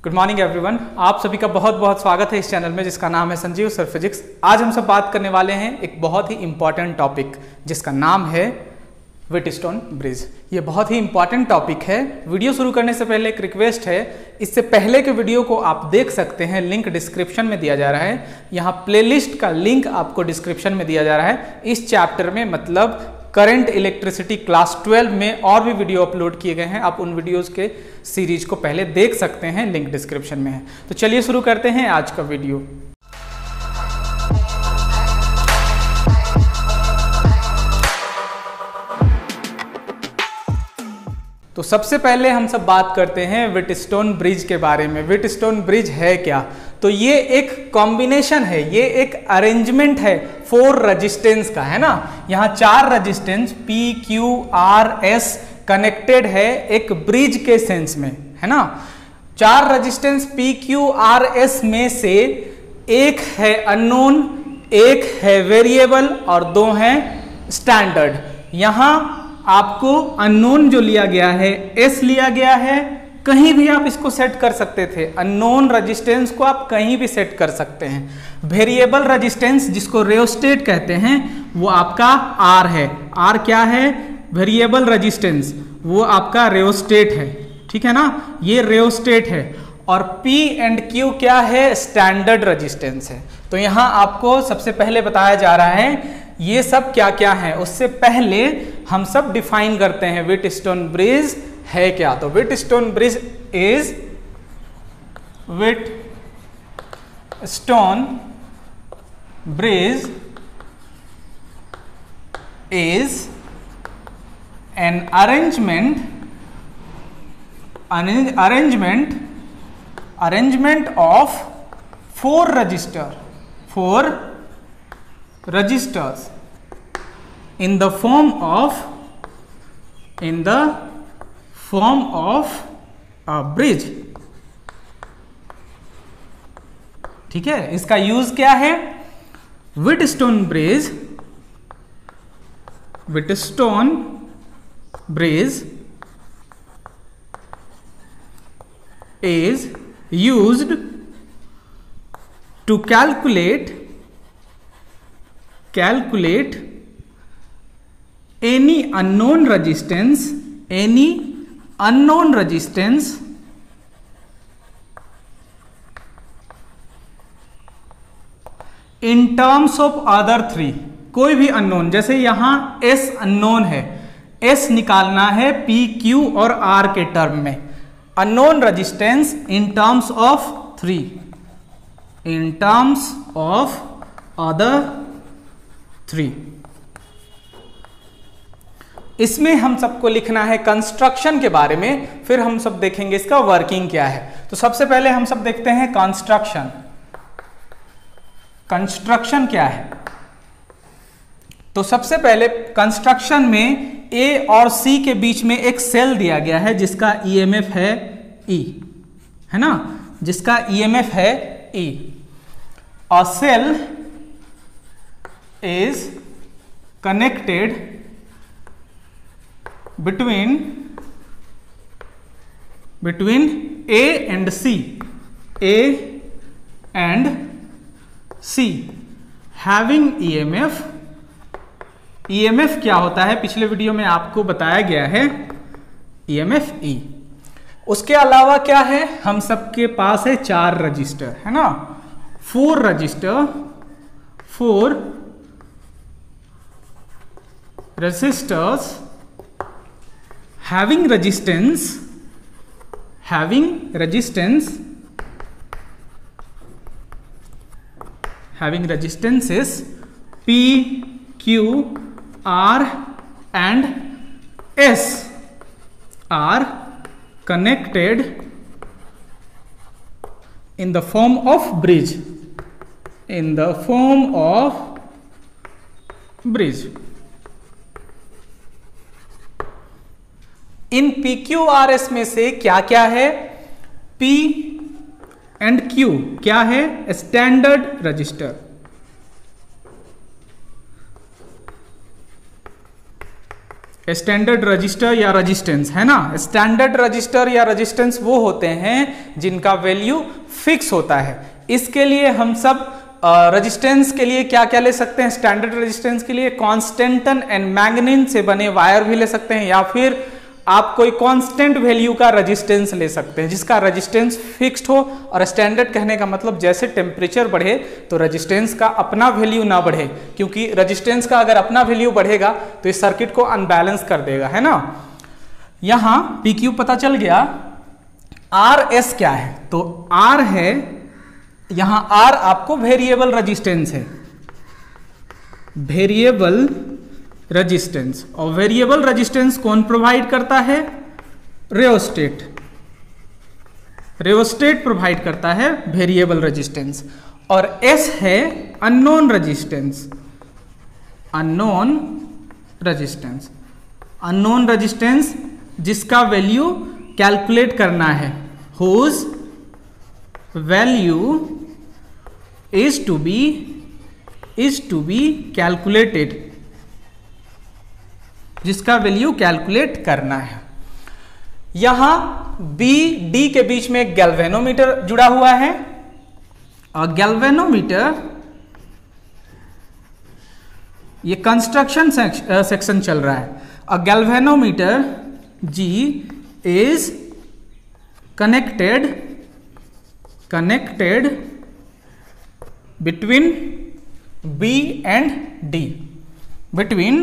Good morning everyone, आप सभी का बहुत बहुत स्वागत है इस चैनल में जिसका नाम है संजीव सर फिजिक्स। आज हम सब बात करने वाले हैं एक बहुत ही इंपॉर्टेंट टॉपिक जिसका नाम है व्हीटस्टोन ब्रिज। ये बहुत ही इंपॉर्टेंट टॉपिक है। वीडियो शुरू करने से पहले एक रिक्वेस्ट है, इससे पहले के वीडियो को आप देख सकते हैं, लिंक डिस्क्रिप्शन में दिया जा रहा है। यहाँ प्लेलिस्ट का लिंक आपको डिस्क्रिप्शन में दिया जा रहा है। इस चैप्टर में मतलब करंट इलेक्ट्रिसिटी क्लास 12 में और भी वीडियो अपलोड किए गए हैं, आप उन वीडियोस के सीरीज को पहले देख सकते हैं, लिंक डिस्क्रिप्शन में है। तो चलिए शुरू करते हैं आज का वीडियो। तो सबसे पहले हम सब बात करते हैं व्हीटस्टोन ब्रिज के बारे में। व्हीटस्टोन ब्रिज है क्या? तो ये एक कॉम्बिनेशन है, ये एक अरेंजमेंट है 4 रेजिस्टेंस का, है ना। यहाँ 4 resistance P, Q, R, S connected है एक ब्रिज के सेंस में, है ना। 4 resistance P, Q, R, S में से एक है अननोन, एक है वेरिएबल और 2 हैं स्टैंडर्ड। यहाँ आपको अननोन जो लिया गया है S लिया गया है, कहीं भी आप इसको सेट कर सकते थे। अननोन रेजिस्टेंस को आप कहीं भी सेट कर सकते हैं। वेरिएबल रेजिस्टेंस जिसको रियोस्टेट कहते हैं वो आपका R है। R क्या है? वेरिएबल रेजिस्टेंस, वो आपका रियोस्टेट है, ठीक है ना, ये रियोस्टेट है। और P एंड Q क्या है? स्टैंडर्ड रेजिस्टेंस है। तो यहाँ आपको सबसे पहले बताया जा रहा है ये सब क्या क्या है। उससे पहले हम सब डिफाइन करते हैं व्हीटस्टोन ब्रिज है क्या। तो Wheatstone bridge is Wheatstone bridge is an arrangement of 4 registers in the form of a bridge। ठीक है, इसका यूज क्या है? Wheatstone bridge is used to calculate any unknown resistance in terms of other 3। कोई भी अननोन, जैसे यहां S unknown है, S निकालना है P, Q और R के टर्म में। Unknown resistance in terms of 3, in terms of other 3। इसमें हम सबको लिखना है कंस्ट्रक्शन के बारे में, फिर हम सब देखेंगे इसका वर्किंग क्या है। तो सबसे पहले हम सब देखते हैं कंस्ट्रक्शन क्या है। तो सबसे पहले कंस्ट्रक्शन में A और C के बीच में एक सेल दिया गया है जिसका EMF है E, है ना, जिसका EMF है E। A cell is connected between A and C having EMF। EMF क्या होता है? पिछले वीडियो में आपको बताया गया है, EMF E। उसके अलावा क्या है? हम सबके पास है 4 रजिस्टर, है ना, 4 register, 4 resistors having resistances P, Q, R and S are connected in the form of bridge, इन PQRS में से क्या क्या है? P एंड Q क्या है? Standard register. स्टैंडर्ड रजिस्टर या रेजिस्टेंस है ना। स्टैंडर्ड रजिस्टर या रेजिस्टेंस वो होते हैं जिनका वैल्यू फिक्स होता है। इसके लिए हम सब रेजिस्टेंस के लिए क्या क्या ले सकते हैं, स्टैंडर्ड रेजिस्टेंस के लिए कांस्टेंटन एंड मैग्नीन से बने वायर भी ले सकते हैं, या फिर आप कोई कांस्टेंट वैल्यू का रेजिस्टेंस ले सकते हैं जिसका रेजिस्टेंस फिक्स्ड हो। और स्टैंडर्ड कहने का मतलब जैसे टेम्परेचर बढ़े तो रेजिस्टेंस का अपना वैल्यू ना बढ़े, क्योंकि रेजिस्टेंस का अगर अपना वैल्यू बढ़ेगा तो इस सर्किट को अनबैलेंस कर देगा, है ना। यहां PQ पता चल गया। RS क्या है, तो R है, यहां R आपको वेरिएबल रेजिस्टेंस है, वेरिएबल रेजिस्टेंस। और वेरिएबल रेजिस्टेंस कौन प्रोवाइड करता है, रियोस्टेट। रियोस्टेट प्रोवाइड करता है वेरिएबल रेजिस्टेंस। और S है unknown resistance, unknown resistance. Unknown resistance जिसका वैल्यू कैलकुलेट करना है, whose value is to be calculated, जिसका वैल्यू कैलकुलेट करना है। यहां B D के बीच में एक गैल्वेनोमीटर जुड़ा हुआ है, और गैल्वेनोमीटर ये कंस्ट्रक्शन सेक्शन चल रहा है। A galvanometer G is connected between B and D, between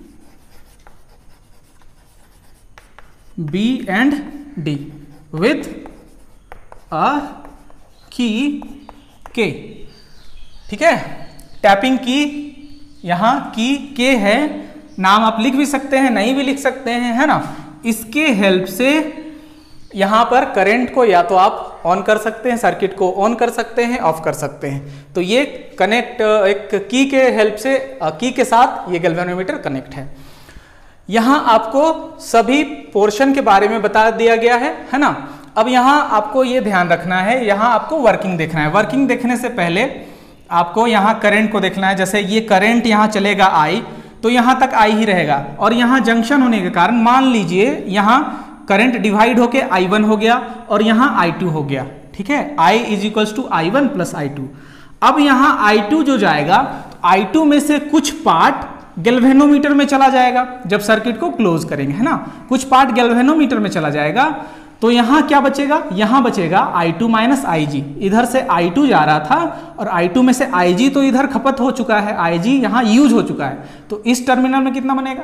B and D with a key K। ठीक है, टैपिंग की यहां की K है, नाम आप लिख भी सकते हैं, नहीं भी लिख सकते हैं, है ना। इसके हेल्प से यहां पर करंट को या तो आप ऑन कर सकते हैं, सर्किट को ऑन कर सकते हैं, ऑफ कर सकते हैं। तो ये कनेक्ट एक की के हेल्प से, की के साथ ये गैल्वेनोमीटर कनेक्ट है। यहां आपको सभी पोर्शन के बारे में बता दिया गया है ना। अब यहां आपको ये ध्यान रखना है, यहां आपको वर्किंग देखना है। वर्किंग देखने से पहले आपको यहां करंट को देखना है। जैसे ये करंट यहां चलेगा I, तो यहां तक I ही रहेगा, और यहां जंक्शन होने के कारण मान लीजिए यहां करंट डिवाइड होके I1 हो गया और यहां I2 हो गया। ठीक है, I is equals to I1 plus I2। अब यहां I2 जो जाएगा, I2 में से कुछ पार्ट गैल्वेनोमीटर में चला जाएगा जब सर्किट को क्लोज करेंगे, है ना। कुछ पार्ट गैल्वेनोमीटर में चला जाएगा, तो यहां क्या बचेगा, यहां बचेगा I2 माइनस IG। इधर से I2 जा रहा था और I2 में से IG तो इधर खपत हो चुका है, IG यहां यूज हो चुका है। तो इस टर्मिनल में कितना बनेगा,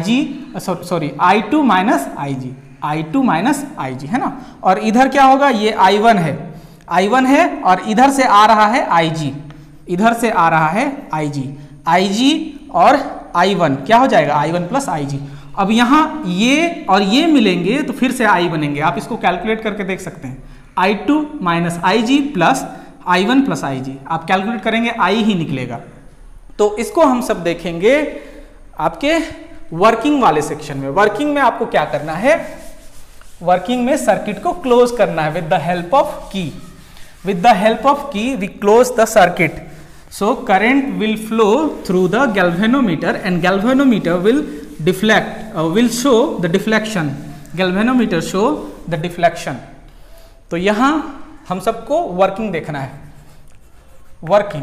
I2 minus IG, I2 minus IG, है ना। और इधर क्या होगा, ये I1 है और इधर से आ रहा है IG, इधर से आ रहा है IG और I1 क्या हो जाएगा, I1 प्लस IG। अब यहां ये और ये मिलेंगे तो फिर से I बनेंगे। आप इसको कैलकुलेट करके देख सकते हैं, I2 minus IG plus I1 plus IG। आप कैलकुलेट करेंगे I ही निकलेगा। तो इसको हम सब देखेंगे आपके वर्किंग वाले सेक्शन में। वर्किंग में आपको क्या करना है, वर्किंग में सर्किट को क्लोज करना है with the help of key. With the help of key we close the circuit. So current will flow through the galvanometer and galvanometer will will show the deflection. Galvanometer show the deflection. तो यहां हम सबको working देखना है। Working,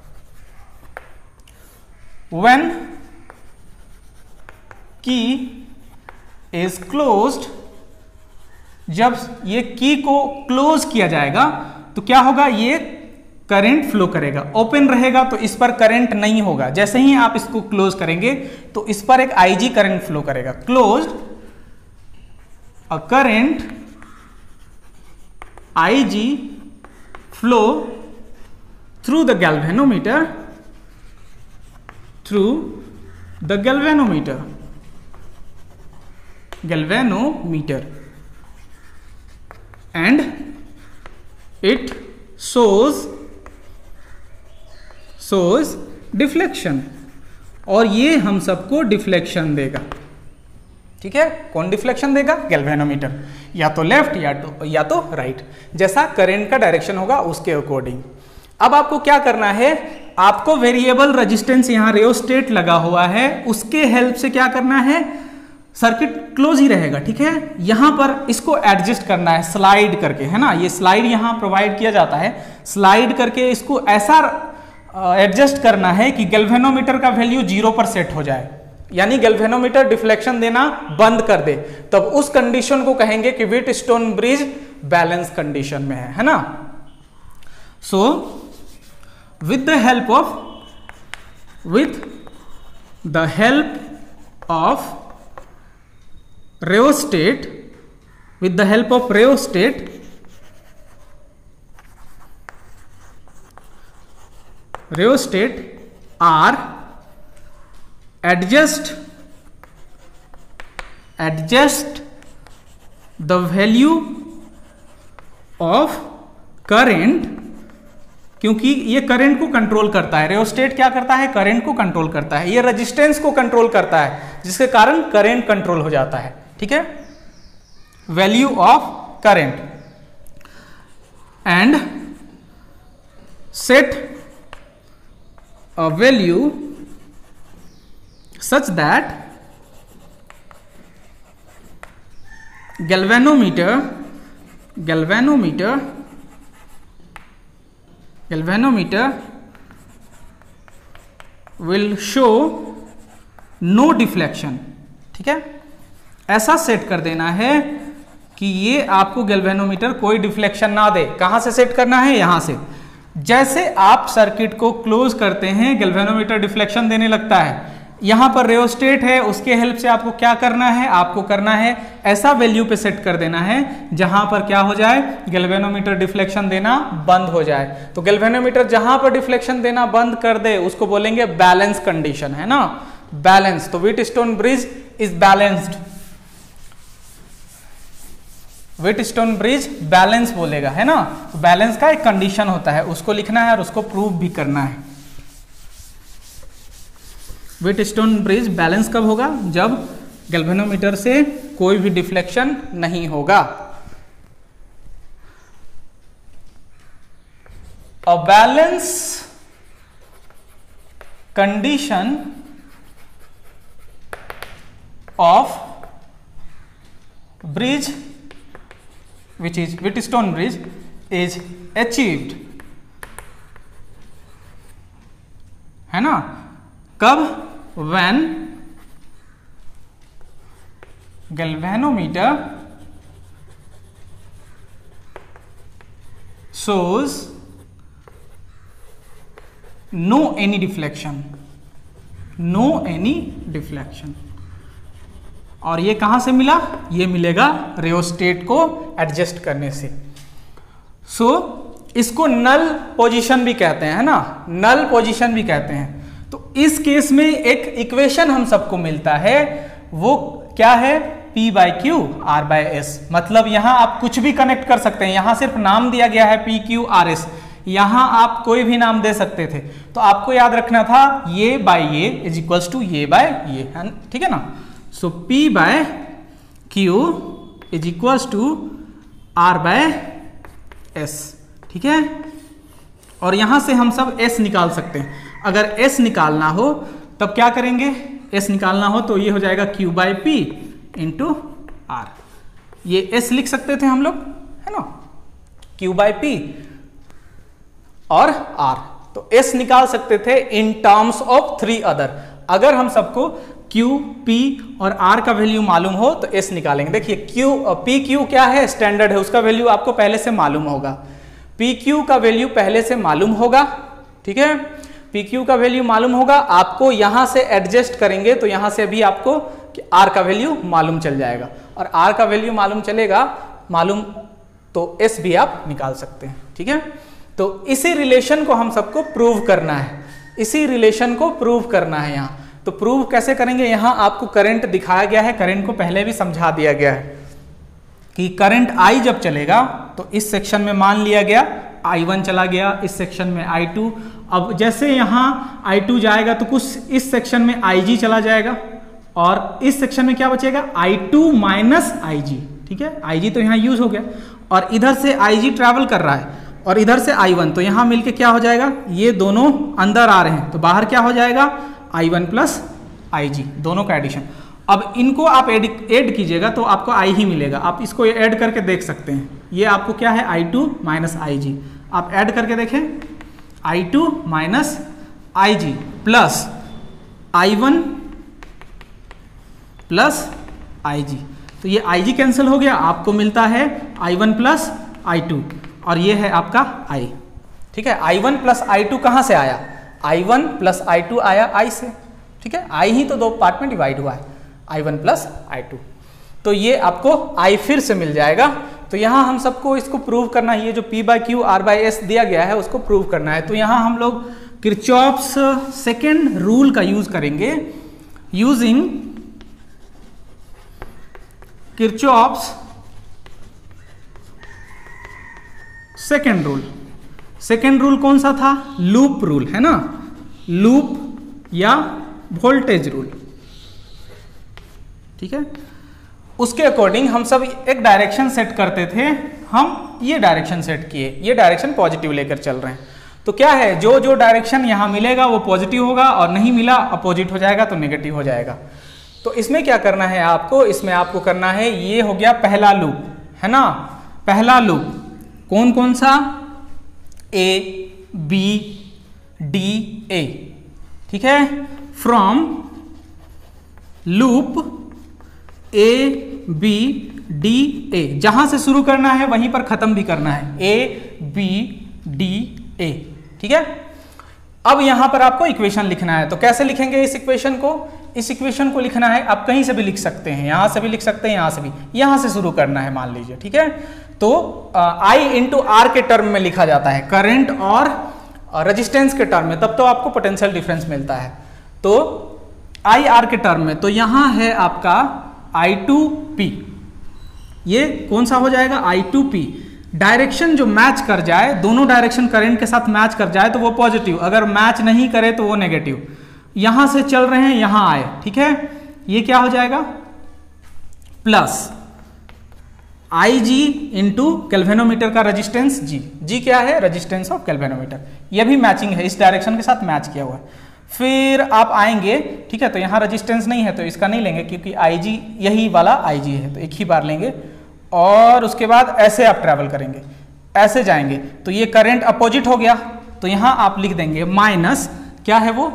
when key is closed, जब ये की को क्लोज किया जाएगा तो क्या होगा, ये करंट फ्लो करेगा। ओपन रहेगा तो इस पर करंट नहीं होगा। जैसे ही आप इसको क्लोज करेंगे तो इस पर एक IG करंट फ्लो करेगा। Closed, a current IG flow through the galvanometer, galvanometer and it shows deflection, और ये हम सबको डिफ्लेक्शन देगा। ठीक है, कौन डिफ्लेक्शन देगा, गैल्वेनोमीटर, या तो लेफ्ट या तो राइट, जैसा करंट का डायरेक्शन होगा उसके अकॉर्डिंग। अब आपको क्या करना है, आपको वेरिएबल रेजिस्टेंस यहां रियोस्टेट लगा हुआ है, उसके हेल्प से क्या करना है, सर्किट क्लोज ही रहेगा, ठीक है। यहां पर इसको एडजस्ट करना है स्लाइड करके, है ना, ये स्लाइड यहां प्रोवाइड किया जाता है, स्लाइड करके इसको ऐसा एडजस्ट करना है कि गैल्वेनोमीटर का वैल्यू 0 पर सेट हो जाए, यानी गैल्वेनोमीटर डिफ्लेक्शन देना बंद कर दे, तब उस कंडीशन को कहेंगे कि व्हीटस्टोन ब्रिज बैलेंस कंडीशन में है ना। So with the help of rheostat, with the help of rheostat, are adjust the value of current, क्योंकि ये करंट को कंट्रोल करता है, रेओस्टेट क्या करता है, करंट को कंट्रोल करता है, ये रेजिस्टेंस को कंट्रोल करता है, जिसके कारण करंट कंट्रोल हो जाता है, ठीक है। Value of current and set a value such that galvanometer will show no deflection, ठीक है। ऐसा सेट कर देना है कि ये आपको गैल्वेनोमीटर कोई डिफ्लेक्शन ना दे। कहां से सेट करना है, यहां से। जैसे आप सर्किट को क्लोज करते हैं गैल्वेनोमीटर डिफ्लेक्शन देने लगता है, यहां पर रेओस्टेट है, उसके हेल्प से आपको क्या करना है, आपको करना है ऐसा वैल्यू पे सेट कर देना है जहां पर क्या हो जाए, गैल्वेनोमीटर डिफ्लेक्शन देना बंद हो जाए। तो गैल्वेनोमीटर जहां पर डिफ्लेक्शन देना बंद कर दे उसको बोलेंगे बैलेंस कंडीशन, है ना, बैलेंस। तो Wheatstone bridge is balanced, Wheatstone bridge balance बोलेगा, है ना। तो बैलेंस का एक कंडीशन होता है, उसको लिखना है और उसको प्रूव भी करना है। व्हीटस्टोन ब्रिज बैलेंस कब होगा, जब गैल्वेनोमीटर से कोई भी डिफ्लेक्शन नहीं होगा। A balance condition of bridge which is Wheatstone bridge is achieved, है ना, कब, when galvanometer shows no any deflection। और ये कहां से मिला, ये मिलेगा रेओस्टेट को एडजस्ट करने से। सो इसको नल पोजीशन भी कहते हैं, है ना, नल पोजीशन भी कहते हैं। तो इस केस में एक इक्वेशन हम सबको मिलता है, वो क्या है, P/Q R/S। मतलब यहां आप कुछ भी कनेक्ट कर सकते हैं, यहां सिर्फ नाम दिया गया है PQRS, यहां आप कोई भी नाम दे सकते थे। तो आपको याद रखना था ये बाय ये इज इक्वल्स टू ये बाय ये, ठीक है ना। सो P/Q is equals to R/S, ठीक है। और यहां से हम सब S निकाल सकते हैं। अगर S निकालना हो तब क्या करेंगे, S निकालना हो तो ये हो जाएगा Q/P इंटू R। ये S लिख सकते थे हम लोग, है ना, Q/P और R। तो S निकाल सकते थे इन टर्म्स ऑफ 3 अदर। अगर हम सबको Q, P और R का वैल्यू मालूम हो तो S निकालेंगे। देखिए PQ क्या है, स्टैंडर्ड है, उसका वैल्यू आपको पहले से मालूम होगा। PQ का वैल्यू पहले से मालूम होगा, ठीक है। PQ का वैल्यू मालूम होगा, आपको यहां से एडजस्ट करेंगे तो यहां से भी आपको R का वैल्यू मालूम चल जाएगा। और R का वैल्यू मालूम चलेगा, मालूम तो S भी आप निकाल सकते हैं, ठीक है। तो इसी रिलेशन को हम सबको प्रूव करना है, इसी रिलेशन को प्रूव करना है यहाँ। तो प्रूव कैसे करेंगे, यहां आपको करंट दिखाया गया है, करंट को पहले भी समझा दिया गया है कि करंट I जब चलेगा तो इस सेक्शन में मान लिया गया I1 चला गया, इस सेक्शन में I2। अब जैसे यहां I2 जाएगा तो कुछ इस सेक्शन में IG चला जाएगा और इस सेक्शन में क्या बचेगा, I2 माइनस IG, ठीक है। IG तो यहां यूज हो गया और इधर से IG ट्रैवल कर रहा है और इधर से I1, तो यहां मिलके क्या हो जाएगा, ये दोनों अंदर आ रहे हैं तो बाहर क्या हो जाएगा, I1 प्लस IG, दोनों का एडिशन। अब इनको आप ऐड कीजिएगा तो आपको आई ही मिलेगा। आप इसको ऐड करके देख सकते हैं। ये आपको क्या है, I2 माइनस IG। आप ऐड करके देखें, I2 minus IG plus I1 plus IG। तो ये IG कैंसिल हो गया, आपको मिलता है I1 प्लस I2 और ये है आपका I। ठीक है, I1 प्लस I2 कहाँ से आया, I1 प्लस I2 आया I से। ठीक है, I ही तो दो पार्ट में डिवाइड हुआ है, I1 प्लस I2। तो ये आपको I फिर से मिल जाएगा। तो यहाँ हम सबको इसको प्रूव करना है, ये जो P by Q R by S दिया गया है उसको प्रूव करना है। तो यहाँ हम लोग किरचॉफ्स सेकेंड रूल का यूज करेंगे, using Kirchhoff's second rule. Second rule कौन सा था, लूप रूल है ना, लूप या वोल्टेज रूल। ठीक है, उसके अकॉर्डिंग हम सब एक डायरेक्शन सेट करते थे। हम ये डायरेक्शन सेट किए, ये डायरेक्शन पॉजिटिव लेकर चल रहे हैं। तो क्या है, जो जो डायरेक्शन यहां मिलेगा वो पॉजिटिव होगा और नहीं मिला अपोजिट हो जाएगा तो नेगेटिव हो जाएगा। तो इसमें क्या करना है आपको, इसमें आपको करना है, ये हो गया पहला लूप है ना, पहला लूप कौन कौन सा, A B D A। ठीक है, from loop A B D A, जहां से शुरू करना है वहीं पर खत्म भी करना है, A B D A। ठीक है, अब यहां पर आपको इक्वेशन लिखना है। तो कैसे लिखेंगे इस इक्वेशन को, इस इक्वेशन को लिखना है, आप कहीं से भी लिख सकते हैं, यहां से भी लिख सकते हैं, यहां से भी, यहां से शुरू करना है मान लीजिए। ठीक है, तो I इंटू आर के टर्म में लिखा जाता है, करंट और रेजिस्टेंस के टर्म में, तब तो आपको पोटेंशियल डिफरेंस मिलता है। तो आई आर के टर्म में, तो यहां है आपका I2P, ये कौन सा हो जाएगा, I2P। डायरेक्शन जो मैच कर जाए, दोनों डायरेक्शन करंट के साथ मैच कर जाए तो वो पॉजिटिव, अगर मैच नहीं करे तो वो नेगेटिव। यहां से चल रहे हैं यहां आए, ठीक है, ये क्या हो जाएगा, प्लस IG इंटू कैल्वेनोमीटर का रेजिस्टेंस G। G क्या है, रेजिस्टेंस ऑफ कैल्वेनोमीटर। ये भी मैचिंग है, इस डायरेक्शन के साथ मैच किया हुआ है। फिर आप आएंगे, ठीक है, तो यहाँ रेजिस्टेंस नहीं है तो इसका नहीं लेंगे क्योंकि IG यही वाला IG है, तो एक ही बार लेंगे। और उसके बाद ऐसे आप ट्रैवल करेंगे, ऐसे जाएंगे, तो ये करंट अपोजिट हो गया, तो यहाँ आप लिख देंगे माइनस क्या है वो,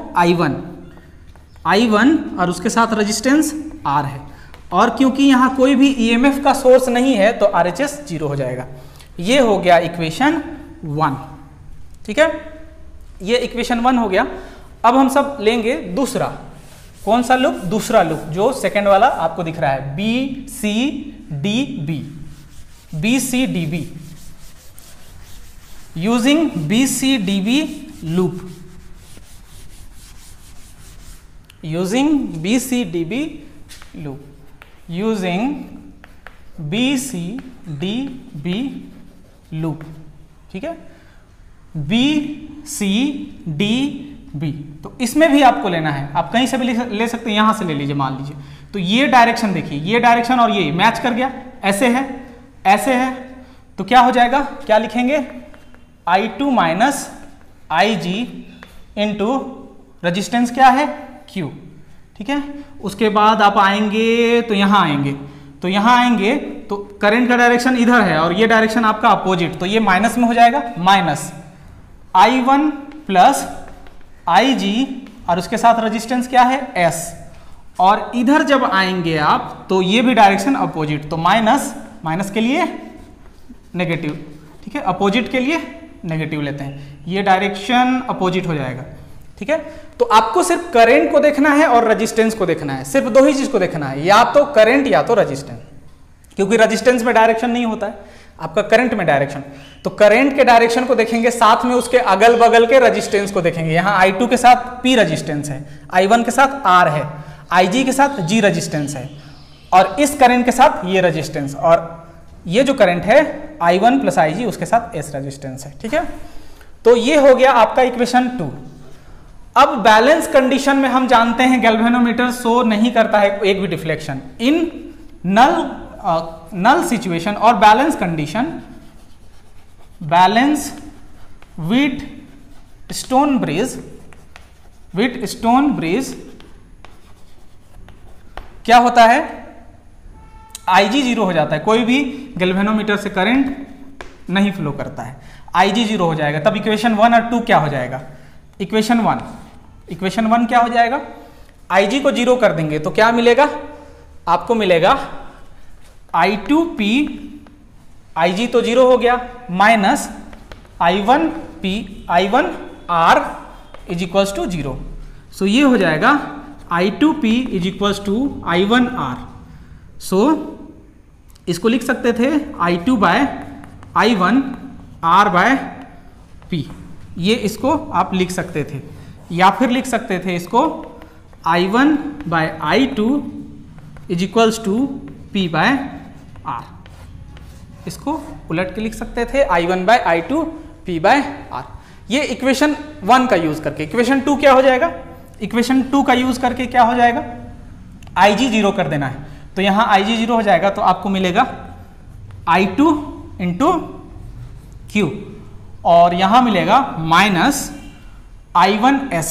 I1 और उसके साथ रेजिस्टेंस R है। और क्योंकि यहाँ कोई भी EMF का सोर्स नहीं है तो RHS 0 हो जाएगा। ये हो गया इक्वेशन 1। ठीक है, ये इक्वेशन 1 हो गया। अब हम सब लेंगे दूसरा, कौन सा लूप, दूसरा लूप जो सेकंड वाला आपको दिख रहा है, BCDB, BCDB, using BCDB loop, using BCDB loop, using BCDB loop. ठीक है, BCDB, तो इसमें भी आपको लेना है, आप कहीं से भी ले सकते हैं, यहां से ले लीजिए मान लीजिए। तो ये डायरेक्शन देखिए, ये डायरेक्शन और ये मैच कर गया, ऐसे है, ऐसे है, तो क्या हो जाएगा, क्या लिखेंगे, I2 minus IG into resistance क्या है, Q। ठीक है, उसके बाद आप आएंगे तो यहां आएंगे, तो यहां आएंगे तो करंट का डायरेक्शन इधर है और ये डायरेक्शन आपका अपोजिट, तो ये माइनस में हो जाएगा, माइनस I1 प्लस IG और उसके साथ रेजिस्टेंस क्या है, S। और इधर जब आएंगे आप तो ये भी डायरेक्शन अपोजिट, तो माइनस, माइनस के लिए नेगेटिव, ठीक है, अपोजिट के लिए नेगेटिव लेते हैं, ये डायरेक्शन अपोजिट हो जाएगा। ठीक है, तो आपको सिर्फ करंट को देखना है और रेजिस्टेंस को देखना है, सिर्फ दो ही चीज को देखना है, या तो करंट या तो रेजिस्टेंस, क्योंकि रेजिस्टेंस में डायरेक्शन नहीं होता है, आपका करंट में डायरेक्शन। तो करंट के डायरेक्शन को देखेंगे, साथ में उसके अगल बगल के रेजिस्टेंस को देखेंगे। यहाँ I2 के साथ P रेजिस्टेंस है, I1 के साथ R है, IG के साथ G रेजिस्टेंस है, और इस करंट के साथ ये रेजिस्टेंस, और ये जो करंट है I1 प्लस IG उसके साथ S रेजिस्टेंस है। ठीक है, तो ये हो गया आपका इक्वेशन 2। अब बैलेंस कंडीशन में हम जानते हैं गैल्वेनोमीटर शो नहीं करता है एक भी डिफ्लेक्शन। इन नल सिचुएशन और balance condition, balance Wheatstone bridge क्या होता है, Ig 0 हो जाता है, कोई भी गैल्वेनोमीटर से करंट नहीं फ्लो करता है, Ig 0 हो जाएगा। तब इक्वेशन 1 और 2 क्या हो जाएगा, इक्वेशन 1 क्या हो जाएगा, Ig को 0 कर देंगे तो क्या मिलेगा, आपको मिलेगा I2P, Ig तो 0 हो गया, minus I1R is equals to 0। So ये हो जाएगा I2P is equals to I1R। सो इसको लिख सकते थे I2 by I1 R by P, ये इसको आप लिख सकते थे, या फिर लिख सकते थे इसको I1 by I2 is equals to P by R, इसको उलट के लिख सकते थे I1 by I2 P by R। ये इक्वेशन 1 का यूज करके। इक्वेशन 2 क्या हो जाएगा, इक्वेशन 2 का यूज करके क्या हो जाएगा, Ig 0 कर देना है, तो यहां Ig 0 हो जाएगा तो आपको मिलेगा I2 इंटू Q, और यहां मिलेगा माइनस I1S,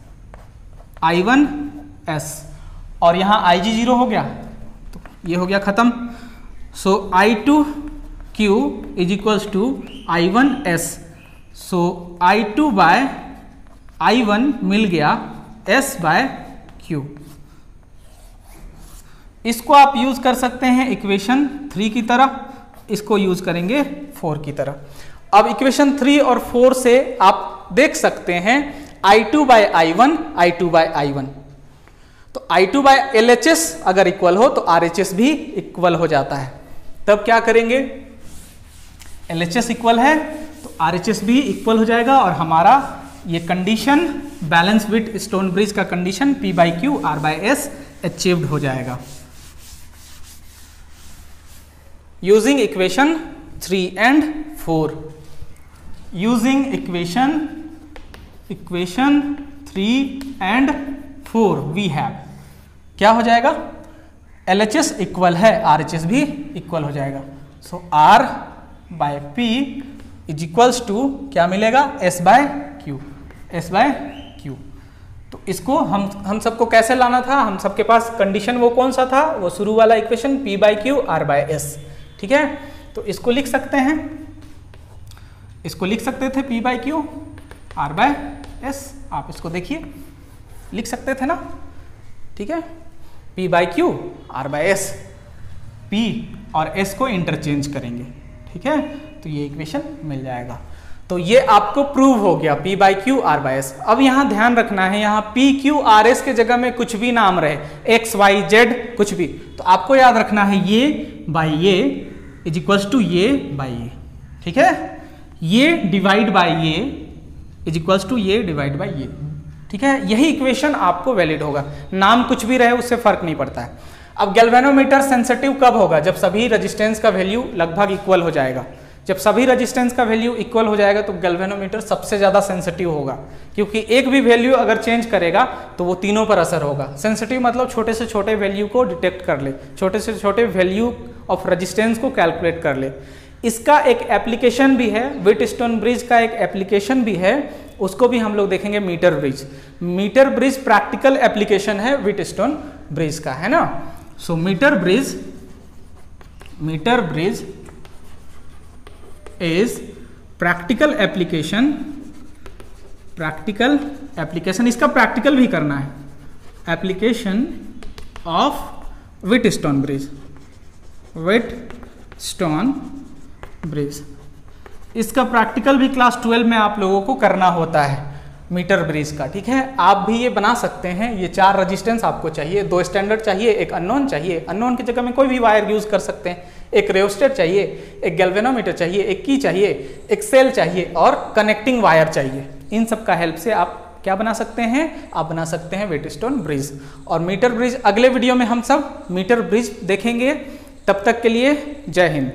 और यहां Ig 0 हो गया तो ये हो गया खत्म। So I2Q is equals to I1S, so I2 by I1 मिल गया S बाय Q। इसको आप यूज कर सकते हैं इक्वेशन 3 की तरह, इसको यूज करेंगे 4 की तरह। अब इक्वेशन 3 और 4 से आप देख सकते हैं I2 by I1, I2 by I1, तो I2 बाय LHS अगर इक्वल हो तो RHS भी इक्वल हो जाता है। तब क्या करेंगे, LHS इक्वल है तो RHS भी इक्वल हो जाएगा, और हमारा ये condition balance Wheatstone bridge का condition P by Q R by S achieved हो जाएगा using equation 3 and 4। Using equation 3 and 4 we have, क्या हो जाएगा, LHS इक्वल है, RHS भी इक्वल हो जाएगा। So R by P is equals to क्या मिलेगा, S बाय Q। तो इसको हम सबको कैसे लाना था, हम सबके पास कंडीशन वो कौन सा था, वो शुरू वाला equation P by Q R by S, ठीक है। तो इसको लिख सकते हैं, इसको लिख सकते थे P by Q R by S, आप इसको देखिए लिख सकते थे ना, ठीक है, P by Q R by S, P और S को इंटरचेंज करेंगे, ठीक है, तो ये इक्वेशन मिल जाएगा। तो ये आपको प्रूव हो गया P by Q R by S। अब यहाँ ध्यान रखना है, यहाँ P Q R S के जगह में कुछ भी नाम रहे, X Y Z कुछ भी, तो आपको याद रखना है ये बाई ये इज इक्वल्स टू ये बाई ये, ठीक है, ये डिवाइड बाई ये इज इक्वल्स टू ये डिवाइड बाई ये, ठीक है। यही इक्वेशन आपको वैलिड होगा, नाम कुछ भी रहे उससे फर्क नहीं पड़ता है। अब गैल्वेनोमीटर सेंसिटिव कब होगा, जब सभी रेजिस्टेंस का वैल्यू लगभग इक्वल हो जाएगा। जब सभी रेजिस्टेंस का वैल्यू इक्वल हो जाएगा तो गैल्वेनोमीटर सबसे ज़्यादा सेंसिटिव होगा, क्योंकि एक भी वैल्यू अगर चेंज करेगा तो वो तीनों पर असर होगा। सेंसिटिव मतलब छोटे से छोटे वैल्यू को डिटेक्ट कर ले, छोटे से छोटे वैल्यू ऑफ रेजिस्टेंस को कैलकुलेट कर ले। इसका एक एप्लीकेशन भी है, व्हीटस्टोन ब्रिज का एक एप्लीकेशन भी है, उसको भी हम लोग देखेंगे, metre bridge. Metre bridge practical application है व्हीटस्टोन ब्रिज का, है ना। सो metre bridge is practical application, इसका प्रैक्टिकल भी करना है, एप्लीकेशन ऑफ व्हीटस्टोन ब्रिज, इसका प्रैक्टिकल भी क्लास 12 में आप लोगों को करना होता है मीटर ब्रिज का, ठीक है। आप भी ये बना सकते हैं। ये 4 रेजिस्टेंस आपको चाहिए, 2 स्टैंडर्ड चाहिए, एक अननोन चाहिए, अननोन की जगह में कोई भी वायर यूज कर सकते हैं, एक रेओस्टेट चाहिए, एक गैल्वेनोमीटर चाहिए, एक की चाहिए, एक सेल चाहिए और कनेक्टिंग वायर चाहिए। इन सब का हेल्प से आप क्या बना सकते हैं, आप बना सकते हैं व्हीटस्टोन ब्रिज। और मीटर ब्रिज अगले वीडियो में हम सब मीटर ब्रिज देखेंगे। तब तक के लिए जय हिंद।